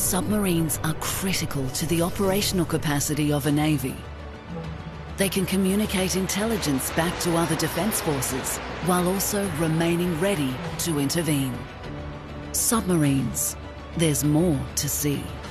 Submarines are critical to the operational capacity of a navy. They can communicate intelligence back to other defense forces while also remaining ready to intervene. Submarines. There's more to see.